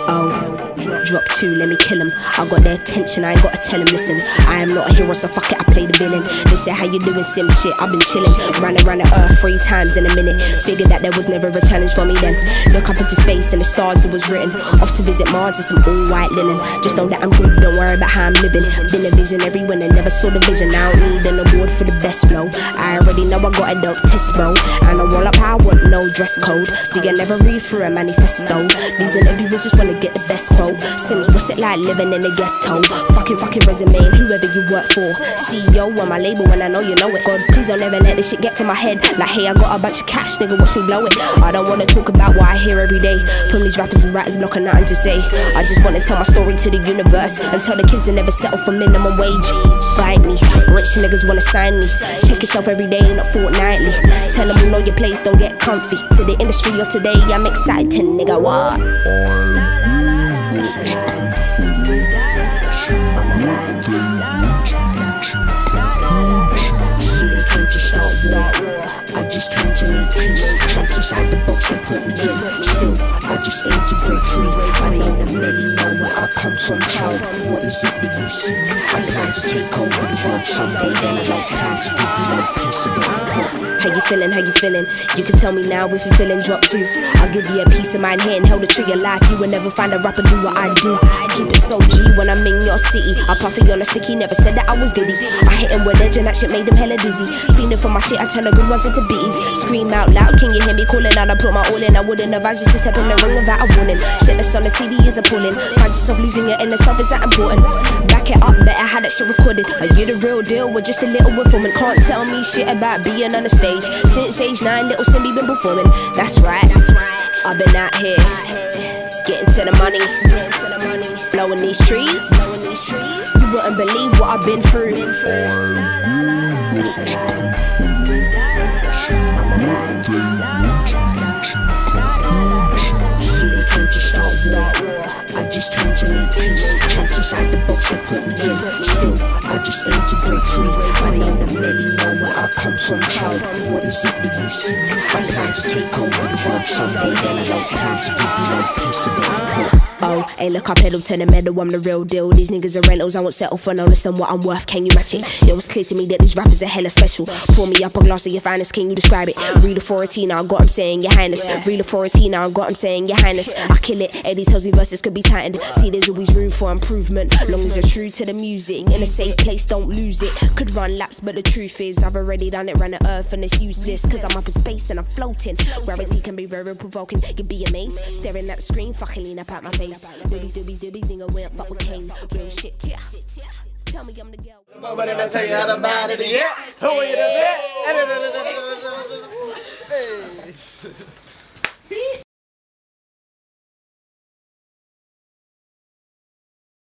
Oh, drop two, let me kill him. I got their attention, I ain't gotta tell him, listen, I am not a hero, so fuck it, I play the villain. They say, how you doing, sim shit, I've been chilling. Ran around the earth 3 times in a minute. Figured that there was never a challenge for me then. Look up into space and the stars, it was written. Off to visit Mars in some all white linen. Just know that I'm good, don't worry about how I'm living. Been a visionary when I never saw the vision. I don't need an award for the best flow. I already know I got it, don't test bro. And I roll up how I want, no dress code. So you never read through a manifesto. These interviewers just wanna get the best quote. Sims, what's it like living in the ghetto? Fucking resume and whoever you work for. CEO on my label and I know you know it. God, please don't ever let this shit get to my head. Like, hey, I got a bunch of cash, nigga, watch me blow it. I don't wanna talk about what I hear every day from these rappers and writers blocking nothing to say. I just wanna tell my story to the universe and tell the kids to never settle for minimum wage. Bite me, rich niggas wanna sign me. Check yourself every day, not fortnightly. Tell them you know your place, don't get comfy. To the industry of today, I'm excited, nigga, what? I just came to make peace. Trapped inside the box they put me in. Still, I just aim to break free. I know that many know where I come from, child. What is it that you seek? I plan to take over the world someday. Then I don't plan to give you no piece of it. How you feeling, how you feeling? You can tell me now if you're feeling drop too. I'll give you a piece of mind here and held the tree of life. You will never find a rapper do what I do. Keep it so G when I'm in your city. I puffy on a sticky, never said that I was diddy. I hit him with edge and that shit made him hella dizzy. Feeling for my shit, I turn the good ones into beaties. Scream out loud, can you hear me calling out? I put my all in, I wouldn't advise you to step in the ring without a warning. Shit that's on the TV is appalling. Find yourself losing your inner self, is that important? Back it up, better have that shit recorded. Are you the real deal or just a little informant? Can't tell me shit about being on the stage. Since age 9, little Simbi been performing. That's right, I've been out here getting to the money, blowing these trees. You wouldn't believe what I've been through. I just came to make peace. Trapped inside the box they put me in. Still, I just aim to break free. I know that many know where I come from, child. What is it that you seek? I plan to take over the world someday. Then I don't plan to give you no piece of it. Oh, hey look, I pedal to the metal, I'm the real deal. These niggas are rentals, I won't settle for no less than what I'm worth. Can you match it? Yo, it's clear to me that these rappers are hella special. Pour me up a glass of your finest, can you describe it? Real authority, now I got 'em saying your highness. Real authority, now I got 'em saying your highness. I kill it, Eddie tells me verses could be tightened. See, there's always room for improvement, long as you're true to the music. In a safe place, don't lose it. Could run laps, but the truth is I've already done it, ran the earth and it's useless. Cause I'm up in space and I'm floating. Gravity can be very provoking, you'd be amazed. Staring at the screen, fucking lean up at my face. Doobies, nigga, we don't fuck with Kane. Real shit, yeah. Tell me I'm the girl. Nobody to tell you how to mind it, yeah. Who are you the vet?